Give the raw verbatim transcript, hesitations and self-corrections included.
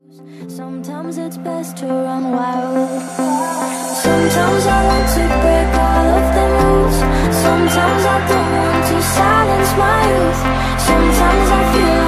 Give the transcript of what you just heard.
Sometimes it's best to run wild. Sometimes I want to break all of the rules. Sometimes I don't want to silence my youth. Sometimes I feel